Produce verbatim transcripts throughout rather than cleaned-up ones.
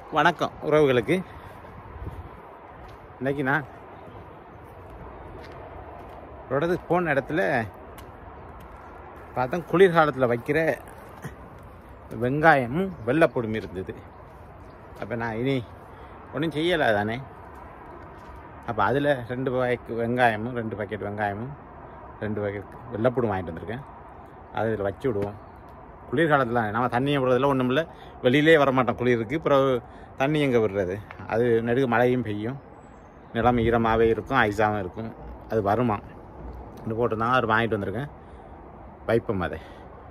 வணக்கம் உறவுகளுக்கு. இன்றைக்கி நான் ஒரு இடத்துக்கு போன இடத்துல பார்த்தா குளிர்காலத்தில் வைக்கிற வெங்காயமும் வெள்ளைப்பூடும் இருந்தது. அப்போ நான் இனி ஒன்றும் செய்யலை தானே. அப்போ அதில் ரெண்டு பாக்கெட் வெங்காயமும் ரெண்டு பாக்கெட் வெங்காயமும் ரெண்டு பாக்கெட் வெள்ளைப்பூடும் வாங்கிட்டு வந்திருக்கேன். அது இதில் வச்சு விடுவோம். குளிர்காலத்தில் நம்ம தண்ணியை விடுறதில்ல, ஒன்றும் இல்லை, வெளியிலே வரமாட்டோம் குளிருக்கு. அப்புறம் தண்ணி எங்கே விடுறது, அது நெடுகு மழையும் பெய்யும், நிலம் ஈரமாகவே இருக்கும், ஐஸாகவும் இருக்கும், அது வருமா இது போட்டுருந்தாங்க. அவர் வாங்கிட்டு வந்திருக்கேன், வைப்போம் அதை.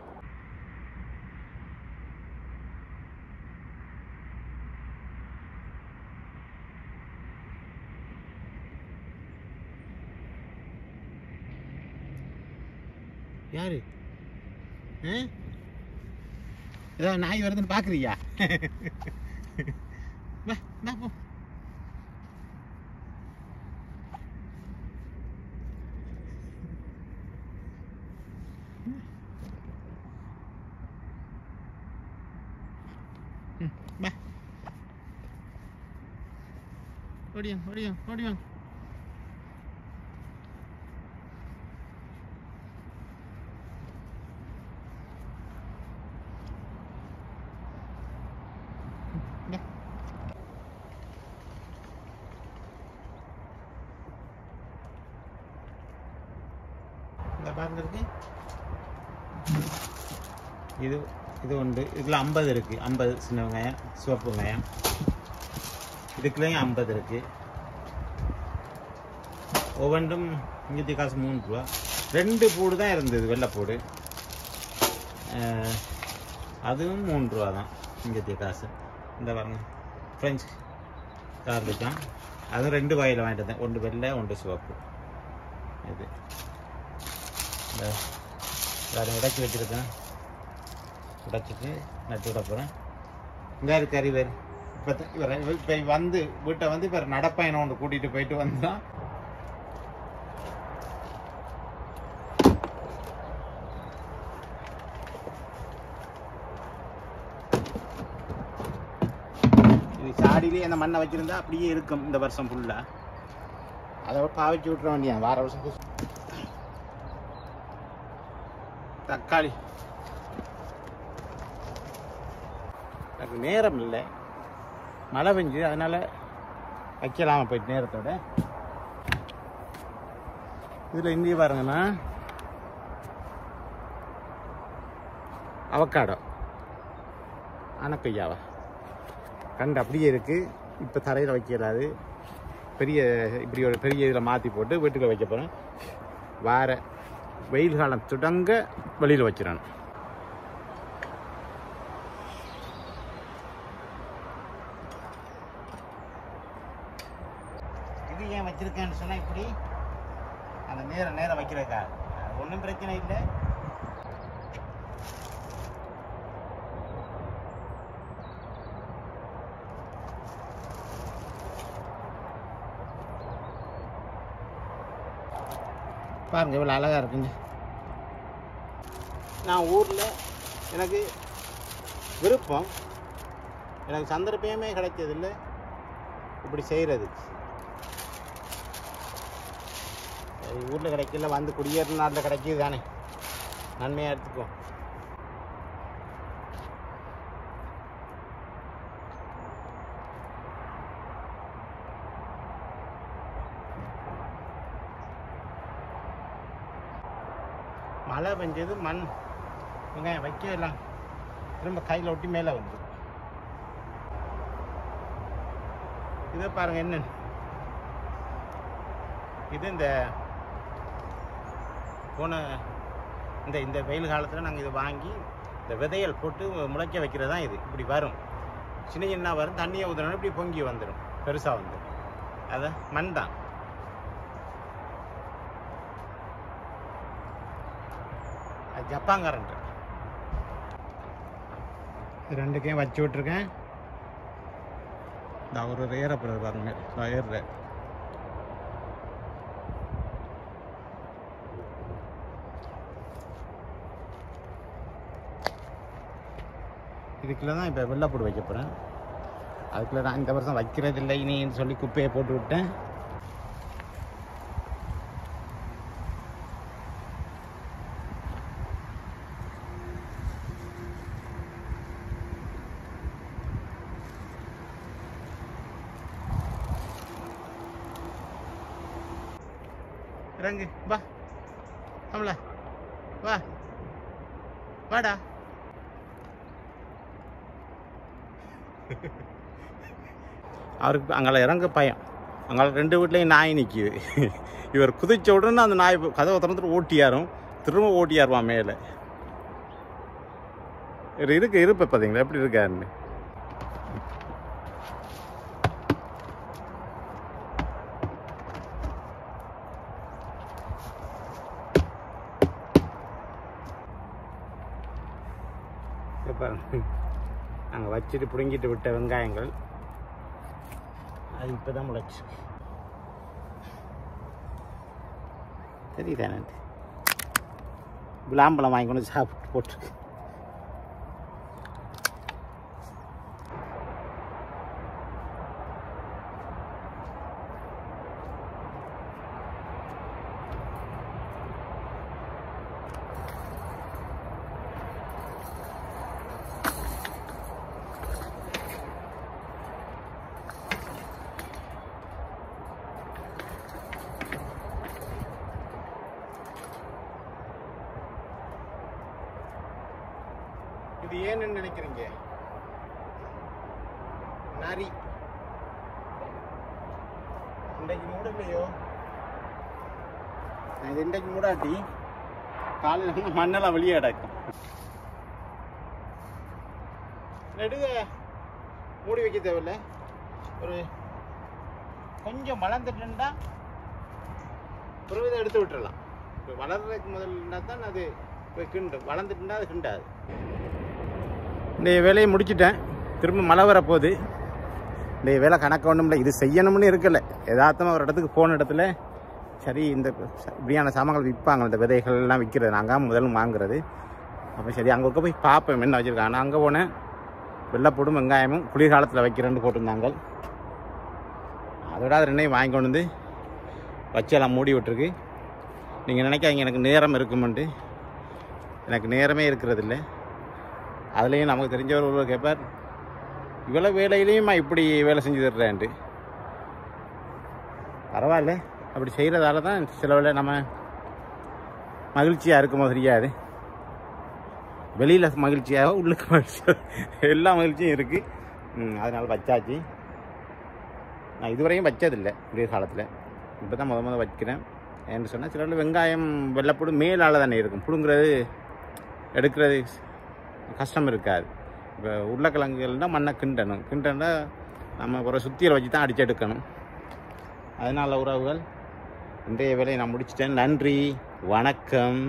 யாரு ஏதாவது நாய் வருதுன்னு பார்க்குறியா? போ ஓடியும் ஓடியும் ஓடியும். இந்த பாருங்க இருக்கு, இது இது உண்டு. இதில் ஐம்பது இருக்குது, ஐம்பது சின்ன வெங்காயம், சிவப்பு வெங்காயம். இதுக்குள்ளேயும் ஐம்பது இருக்குது. ஒவ்வொன்றும் இங்கே காசு மூணு ரூபா. ரெண்டு பூடு தான் இருந்தது, வெள்ளைப்பூடு. அதுவும் மூணு ரூபா தான் இங்கே காசு. இந்த பாருங்க ஃப்ரெஞ்ச் கார்லிக் தான், அதுவும் ரெண்டு வகையில் வாங்கிட்டு வந்தேன், ஒன்று வெள்ளை ஒன்று சிவப்பு. இது வேறு உடைச்சி வச்சுருக்கேன், உடைச்சிட்டு நட்டு விட போகிறேன். இங்கே இருக்கு அறிவர். இப்போ இவர் இப்போ வந்து வீட்டை வந்து இப்போ நடப்பயணம் ஒன்று கூட்டிகிட்டு போயிட்டு வந்தான். இது சாடியிலே அந்த மண்ணை வச்சுருந்தா அப்படியே இருக்கும் இந்த வருஷம் ஃபுல்லாக. அதை பாவிச்சு விட்டுற வேண்டிய வார வருஷம். தக்காளி எனக்கு நேரம் இல்லை, மழை பெஞ்சு, அதனால் வைக்கலாம போயிட்டு நேரத்தோட. இதில் இங்கே பாருங்கன்னா அவக்காடோ ஆனப்பையாவா கண்டு அப்படியே இருக்குது. இப்போ தரையில் வைக்கலாது, பெரிய இப்படி ஒரு பெரிய இதில் மாற்றி போட்டு வீட்டுக்குள்ள வைக்க போகிறேன். வார வெயில் காலம் தொடங்க வெளியில் வச்சிடணும். இது ஏன் வச்சிருக்கேன்னு சொன்னால் இப்படி அந்த நேரம் நேரம் வைக்கிறதுக்கா ஒன்றும் பிரச்சனை இல்லை. பாருங்க இவ்வளோ அழகாக இருக்குங்க. நான் ஊரில் எனக்கு விருப்பம், எனக்கு சந்தர்ப்பமே கிடைச்சதில்லை இப்படி செய்கிறதுக்கு. ஊரில் கிடைக்கல, வந்து குடியேற நாட்டில் கிடைக்கிது தானே, நன்மையாக எடுத்துக்குவோம். மழை பெஞ்சது, மண் வெங்காயம் வைக்க எல்லாம் திரும்ப கையில் ஒட்டி மேலே வந்து. இதை பாருங்கள் என்ன, இது இந்த போன இந்த இந்த வெயில் காலத்தில் நாங்கள் இதை வாங்கி இந்த விதையல் போட்டு முளைக்க வைக்கிறது தான். இது இப்படி வரும், சின்ன சின்ன வரும், தண்ணியை ஊற்றணும், இப்படி பொங்கி வந்துடும், பெருசாக வந்துடும். அதை மண் தான். ஜப்பான் கரண்ட் ரெண்டுக்கையும் வச்சு விட்ருக்கேன். இந்த ஒரு ஏறப்படுறது பாருங்க, ஏறுற இதுக்குள்ள தான் இப்போ வெள்ளைப்பூடு வைக்க போகிறேன். அதுக்குள்ளே நான் இந்த வருஷம் வைக்கிறது இல்லை இனின்னு சொல்லி குப்பையை போட்டு விட்டேன். இறங்கு வா ஆமல வா வாடா. அவருக்கு அங்கே இறங்க பயம். அங்கே ரெண்டு வீட்லேயும் நாய் நிற்கிது. இவர் குதிச்ச உடனே அந்த நாய் கதவை திறந்துட்டு ஓட்டியாரும், திரும்ப ஓட்டியாருவான் மேலே. இருக்கு இருப்ப பார்த்தீங்களா எப்படி இருக்காருன்னு. நாங்கள் வச்சுட்டு பிடுங்கிட்டு விட்ட வெங்காயங்கள் அது இப்போ தான் முளைச்சு தெரியுதானே. விளாம்பழம் வாங்கி கொண்டு சாப்பிட்டு போட்டிருக்கு. இது ஏன்னு நினைக்கிறீங்க? நரி இன்றைக்கு மூடலையோ, இது இன்றைக்கு மூடாட்டி காலையில் மண்ணெல்லாம் வெளியே கிடக்கும். நெடுக மூடி வைக்க தேவையில்லை. ஒரு கொஞ்சம் வளர்ந்துட்டுன்னா ஒரு விதம் எடுத்து விட்டுறலாம். இப்போ வளர்றதுக்கு முதல்ல தான் அது கிண்டு, வளர்ந்துட்டுனா அது கிண்டாது. இந்த வேலையை முடிச்சுட்டேன். திரும்ப மழை வரப்போகுது. இந்த வேலை கணக்கு ஒன்றும் இல்லை, இது செய்யணும்னு இருக்கலை. யதார்த்தமாக ஒரு இடத்துக்கு போன இடத்துல சரி இந்த இப்படியான சாமான்கள் விற்பாங்க, இந்த விதைகள்லாம் விற்கிறது. நாங்கள் முதல்ல வாங்குறது. அப்போ சரி அங்கே போய் பார்ப்பேன் என்ன வச்சுருக்காங்க. நான் அங்கே போனேன், வெள்ளைப்பூடும் வெங்காயமும் குளிர்காலத்தில் வைக்கிறேன்னு போட்டிருந்தாங்க. அதோட அது ரெண்டையும் வாங்கி கொண்டு வந்து வச்செல்லாம் மூடி விட்டுருக்கு. நீங்கள் நினைக்காதீங்க எனக்கு நேரம் இருக்குமென்ட்டு, எனக்கு நேரமே இருக்கிறது இல்லை. அதுலேயும் நமக்கு தெரிஞ்சவர் ஒருவர் கேட்பார், இவ்வளோ வேலையிலையுமா இப்படி வேலை செஞ்சு தர்றேன்ட்டு. பரவாயில்ல, அப்படி செய்கிறதால தான் சில வேலை நம்ம மகிழ்ச்சியாக இருக்குமோ தெரியாது. வெளியில் மகிழ்ச்சியாக உள்ளுக்கு மகிழ்ச்சியாக எல்லா மகிழ்ச்சியும் இருக்குது. அதனால் வச்சாச்சு. நான் இதுவரையும் வச்சதில்லை குளிர் காலத்தில், இப்போ தான் முத முத வைக்கிறேன். ஏன்னு சொன்னால் சில வெங்காயம் வெள்ளைப்பூடு மேலால் தானே இருக்கும், பிடுங்கிறது எடுக்கிறது கஷ்டம் இருக்காது. இப்போ உருளைக்கிழங்குகள்னால் மண்ணை கிண்டணும், கிண்டனா நம்ம ஒரு சுத்தியில் வச்சு தான் அடித்து எடுக்கணும். அதனால் உறவுகள் இன்றைய வேலையை நான் முடிச்சிட்டேன். நன்றி, வணக்கம்.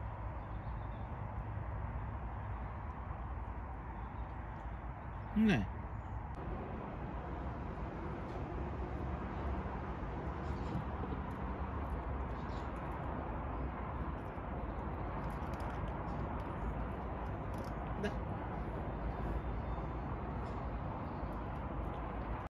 என்ன